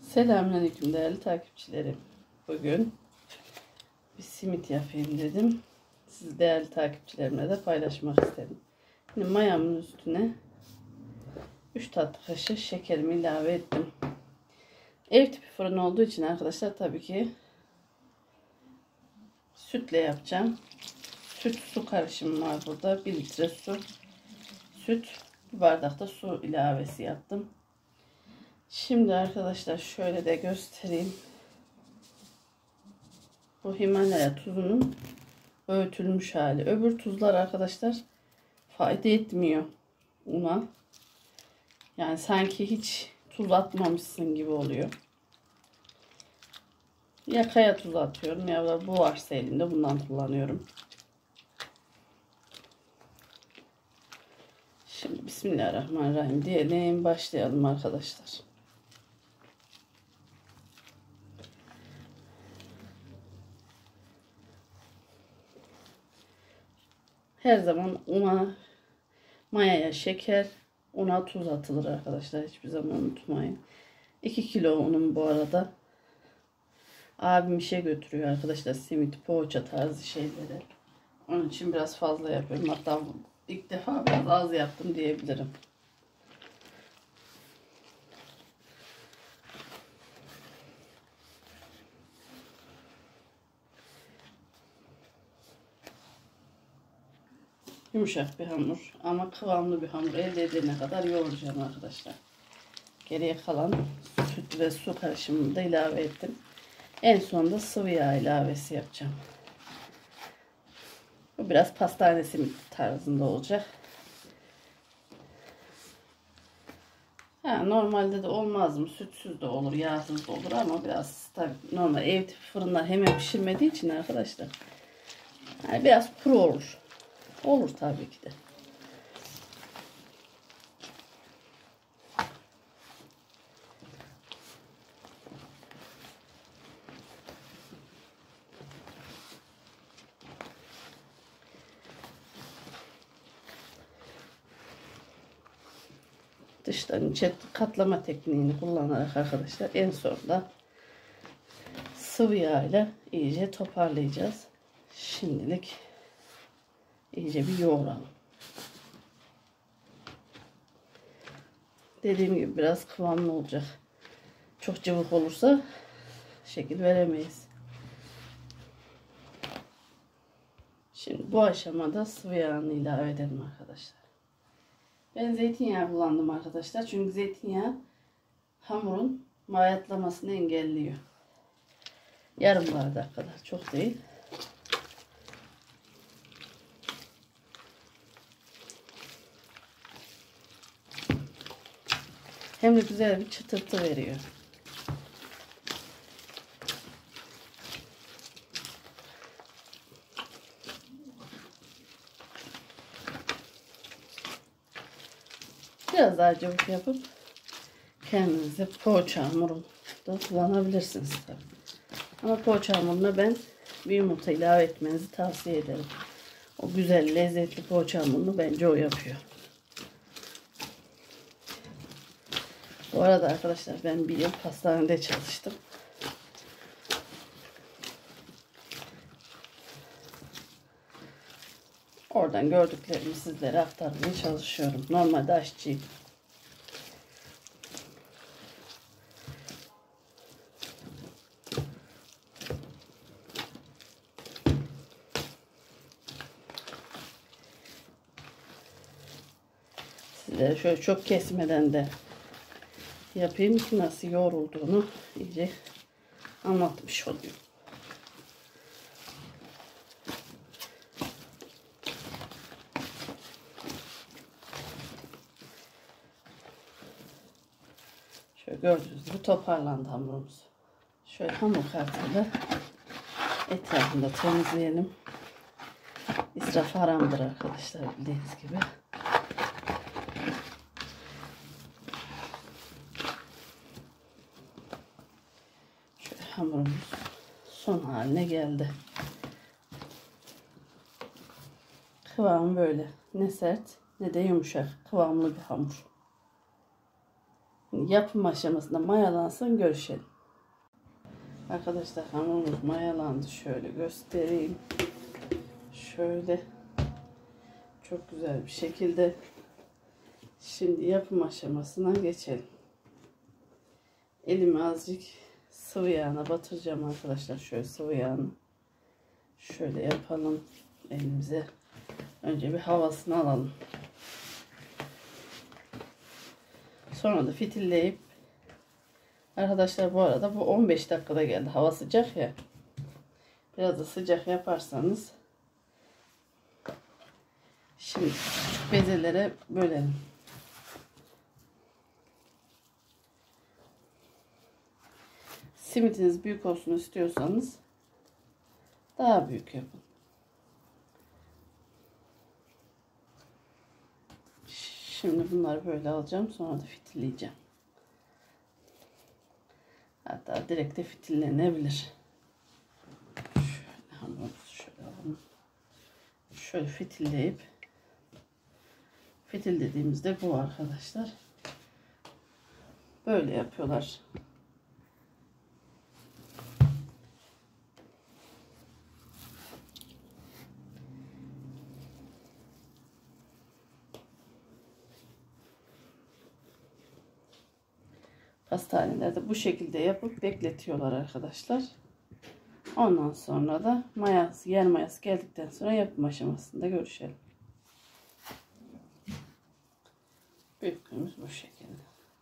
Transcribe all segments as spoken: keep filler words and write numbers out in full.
Selamünaleyküm değerli takipçilerim. Bugün bir simit yapayım dedim. Siz değerli takipçilerimle de paylaşmak istedim. Şimdi mayamın üstüne üç tatlı kaşığı şekerimi ilave ettim. Ev tipi fırın olduğu için arkadaşlar tabii ki sütle yapacağım. Süt su karışımı var burada. bir litre su, süt, bir bardakta su ilavesi yaptım. Şimdi arkadaşlar şöyle de göstereyim. Bu Himalaya tuzunun öğütülmüş hali. Öbür tuzlar arkadaşlar fayda etmiyor una. Yani sanki hiç tuz atmamışsın gibi oluyor. Ya kaya tuzu atıyorum ya da bu varsa elimde bundan kullanıyorum. Şimdi Bismillahirrahmanirrahim diyelim, başlayalım arkadaşlar. Her zaman una, mayaya şeker, una tuz atılır arkadaşlar. Hiçbir zaman unutmayın. iki kilo unum bu arada. Abim işe götürüyor arkadaşlar. Simit, poğaça tarzı şeyleri. Onun için biraz fazla yapıyorum. Hatta ilk defa biraz az yaptım diyebilirim. Yumuşak bir hamur ama kıvamlı bir hamur elde edene kadar yoğuracağım arkadaşlar. Geriye kalan süt ve su karışımını da ilave ettim. En sonunda sıvı yağ ilavesi yapacağım. Bu biraz pastane simit tarzında olacak. Ha, normalde de olmaz mı? Sütsüz de olur, yağsız da olur ama biraz tabii normal ev tipi fırınlar hemen pişirmediği için arkadaşlar. Yani biraz kuru olur. Olur tabii ki de. Dıştan içe katlama tekniğini kullanarak arkadaşlar en sonunda sıvı yağ ile iyice toparlayacağız. Şimdilik iyice bir yoğuralım. Dediğim gibi biraz kıvamlı olacak. Çok cıvık olursa şekil veremeyiz. Şimdi bu aşamada sıvı yağını ilave edelim arkadaşlar. Ben zeytinyağı kullandım arkadaşlar. Çünkü zeytinyağı hamurun mayatlamasını engelliyor. Yarım bardak kadar, çok değil. Hem de güzel bir çıtırtı veriyor. Biraz daha cıvık yapıp kendinize poğaça hamuru da kullanabilirsiniz tabii. Ama poğaça hamuruna ben bir yumurta ilave etmenizi tavsiye ederim. O güzel lezzetli poğaça hamurunu bence o yapıyor. Bu arada arkadaşlar ben bir yıl pastanede çalıştım. Oradan gördüklerimi sizlere aktarmaya çalışıyorum. Normalde aşçıyım. Sizlere şöyle çok kesmeden de yapayım ki nasıl yoğrulduğunu iyice anlatmış olayım. Şöyle gördüğünüz gibi toparlandı hamurumuz. Şöyle hamur kartıyla etrafında temizleyelim. İsraf haramdır arkadaşlar, bildiğiniz gibi. Şöyle hamurumuz son haline geldi. Kıvamı böyle. Ne sert ne de yumuşak. Kıvamlı bir hamur. yapım aşamasında mayalansın, görüşelim. Arkadaşlar hamurumuz mayalandı. Şöyle göstereyim. Şöyle çok güzel bir şekilde. Şimdi yapım aşamasına geçelim. Elimi azıcık sıvı yağına batıracağım arkadaşlar. Şöyle sıvı yağını şöyle yapalım elimize. Önce bir havasını alalım. Sonra da fitilleyip, arkadaşlar bu arada bu on beş dakikada geldi. Hava sıcak ya. Biraz da sıcak yaparsanız. Şimdi küçük bezelere bölelim. Simitiniz büyük olsun istiyorsanız daha büyük yapın. Şimdi bunları böyle alacağım. Sonra da fitilleyeceğim. Hatta direkt de fitillenebilir. Şöyle hamurumuzu şöyle alalım. Şöyle fitilleyip, fitil dediğimizde bu arkadaşlar. Böyle yapıyorlar. Pastanelerde bu şekilde yapıp bekletiyorlar arkadaşlar. Ondan sonra da mayası, yer mayası geldikten sonra yapım aşamasında görüşelim. Büyüklüğümüz bu şekilde.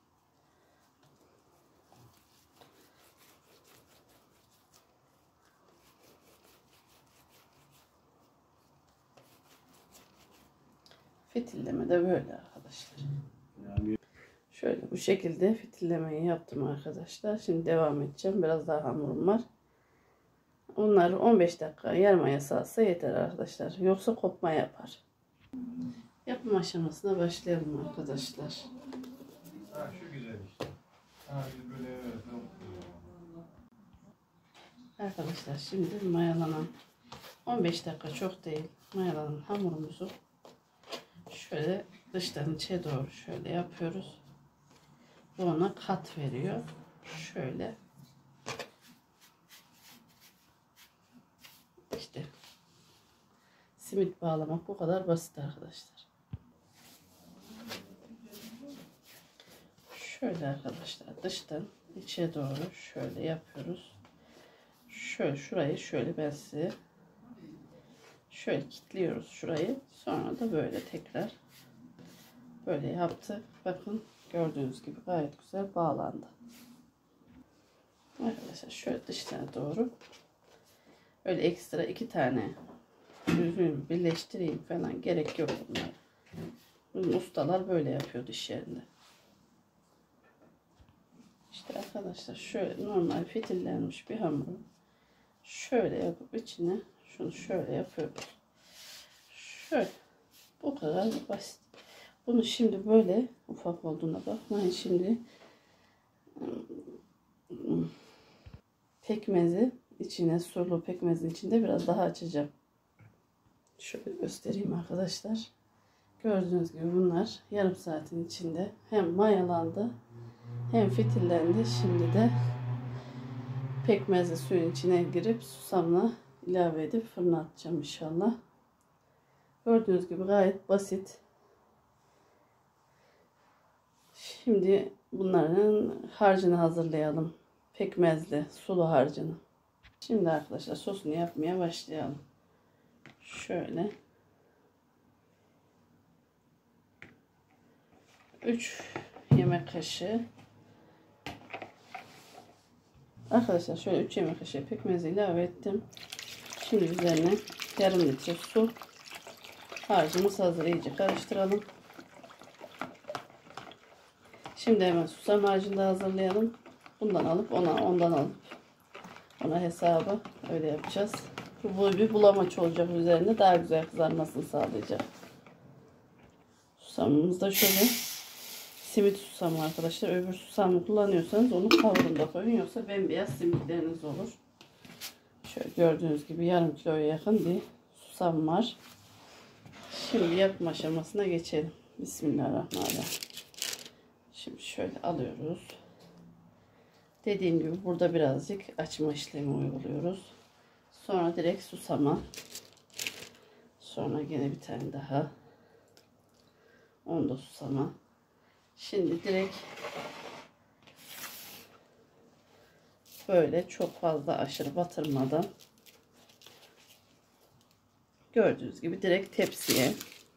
Fitilleme de böyle arkadaşlar. Şöyle bu şekilde fitillemeyi yaptım arkadaşlar. Şimdi devam edeceğim. Biraz daha hamurum var. Onları on beş dakika yer mayası alsa yeter arkadaşlar. Yoksa kopma yapar. Yapım aşamasına başlayalım arkadaşlar. Ha, şu güzel işte. Ha, biz böyle evet. Arkadaşlar şimdi mayalanan on beş dakika çok değil. Mayalanan hamurumuzu şöyle dıştan içe doğru şöyle yapıyoruz. Bu ona kat veriyor. Şöyle. İşte simit bağlamak bu kadar basit arkadaşlar. Şöyle arkadaşlar dıştan içe doğru şöyle yapıyoruz. Şöyle şurayı şöyle ben size şöyle kilitliyoruz şurayı. Sonra da böyle tekrar böyle yaptık. Bakın gördüğünüz gibi gayet güzel bağlandı. Arkadaşlar şöyle dıştan doğru öyle ekstra iki tane düzgün birleştireyim falan gerek yok bunlar. Bizim ustalar böyle yapıyordu iş yerinde. İşte arkadaşlar şöyle normal fitillenmiş bir hamuru şöyle yapıp içine şunu şöyle yapıyoruz. Şöyle. Bu kadar basit. Bunu şimdi böyle ufak olduğuna bakmayın. Şimdi pekmezi içine, sulu pekmezin içinde biraz daha açacağım. Şöyle göstereyim arkadaşlar. Gördüğünüz gibi bunlar yarım saatin içinde hem mayalandı hem fitillendi. Şimdi de pekmezli suyun içine girip susamla ilave edip fırına atacağım inşallah. Gördüğünüz gibi gayet basit. Şimdi bunların harcını hazırlayalım. Pekmezli sulu harcını. Şimdi arkadaşlar sosunu yapmaya başlayalım. Şöyle üç yemek kaşığı arkadaşlar şöyle üç yemek kaşığı pekmezi ilave ettim. Şimdi üzerine yarım litre su, harcımız hazır, iyice karıştıralım. Şimdi hemen susam harcını da hazırlayalım. Bundan alıp ona ondan alıp ona hesabı öyle yapacağız. Bu bir bulamaç olacak, üzerinde daha güzel kızarmasını sağlayacak. Susamımız da şöyle simit susamı arkadaşlar. Öbür susamı kullanıyorsanız onu kavurun da koyun, yoksa bembeyaz simitleriniz olur. Şöyle gördüğünüz gibi yarım kiloya yakın bir susam var. Şimdi yapım aşamasına geçelim. Bismillahirrahmanirrahim. Şimdi şöyle alıyoruz. Dediğim gibi burada birazcık açma işlemi uyguluyoruz. Sonra direkt susama. Sonra gene bir tane daha. Onu da susama. Şimdi direkt böyle çok fazla aşırı batırmadan gördüğünüz gibi direkt tepsiye,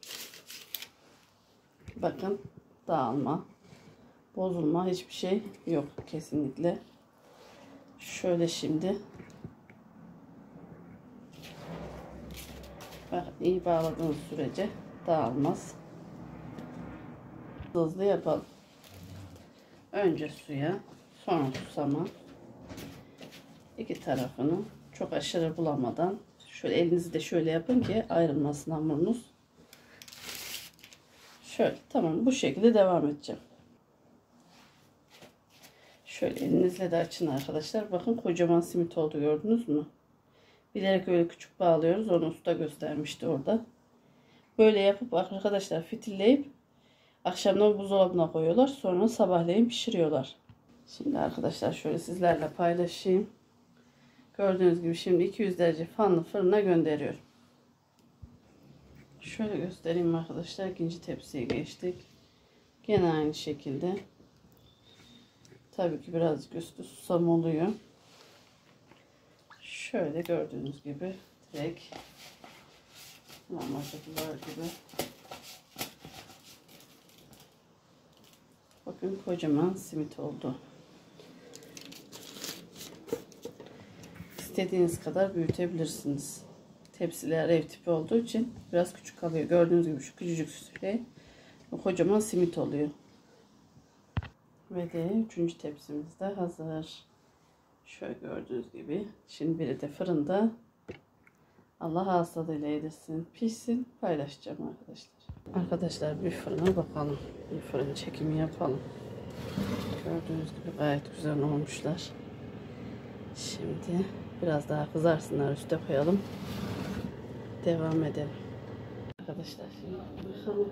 bakın, dağılma, bozulma hiçbir şey yok kesinlikle. Şöyle şimdi bak, iyi bağladığınız sürece dağılmaz. Hızlı yapalım. Önce suya, sonra susama. İki tarafını çok aşırı bulamadan şöyle elinizi de şöyle yapın ki ayrılmasın hamurunuz. Şöyle, tamam, bu şekilde devam edeceğim. Şöyle elinizle de açın arkadaşlar. Bakın kocaman simit oldu, gördünüz mü? Bilerek öyle küçük bağlıyoruz. Onu usta göstermişti orada. Böyle yapıp arkadaşlar fitilleyip akşamdan buzdolabına koyuyorlar. Sonra sabahleyin pişiriyorlar. Şimdi arkadaşlar şöyle sizlerle paylaşayım. Gördüğünüz gibi şimdi iki yüz derece fanlı fırına gönderiyorum. Şöyle göstereyim arkadaşlar. İkinci tepsiye geçtik. Gene aynı şekilde. Tabii ki birazcık üstü susam oluyor. Şöyle gördüğünüz gibi direkt mamacıklar gibi. Bakın kocaman simit oldu. İstediğiniz kadar büyütebilirsiniz. Tepsiler ev tipi olduğu için biraz küçük kalıyor. Gördüğünüz gibi şu küçücük şey bu kocaman simit oluyor. Ve de üçüncü tepsimiz de hazır. Şöyle gördüğünüz gibi. Şimdi biri de fırında. Allah ağız tadıyla yedirsin, pişsin, paylaşacağım arkadaşlar. Arkadaşlar bir fırına bakalım. Bir fırın çekimi yapalım. Gördüğünüz gibi gayet güzel olmuşlar. Şimdi biraz daha kızarsınlar, üste koyalım. Devam edelim. Arkadaşlar şimdi bakalım.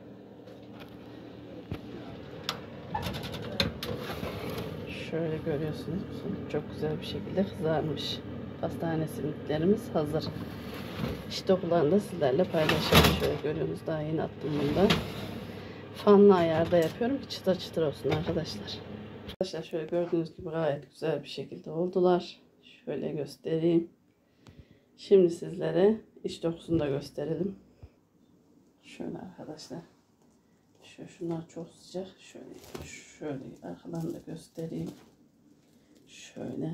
Şöyle görüyorsunuz. Çok güzel bir şekilde kızarmış. Pastane simitlerimiz hazır. İşte okularını da sizlerle paylaşıyorum. Şöyle görüyorsunuz. Daha yeni attım bunu da. Fanlı ayarda yapıyorum ki çıtır çıtır olsun arkadaşlar. Arkadaşlar şöyle gördüğünüz gibi gayet güzel bir şekilde oldular. Şöyle göstereyim. Şimdi sizlere iç dokusunu da gösterelim. Şöyle arkadaşlar. Şöyle şunlar çok sıcak. Şöyle şöyle arkadan da göstereyim. Şöyle.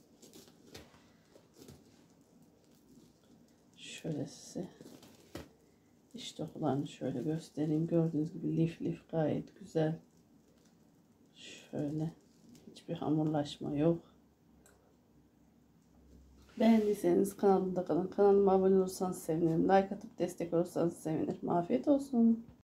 Şöyle size iç dokularını şöyle göstereyim. Gördüğünüz gibi lif lif gayet güzel. Şöyle hiçbir hamurlaşma yok. Beğendiyseniz kanalımda kalın. Kanalıma abone olursanız sevinirim. Like atıp destek olursanız sevinirim. Afiyet olsun.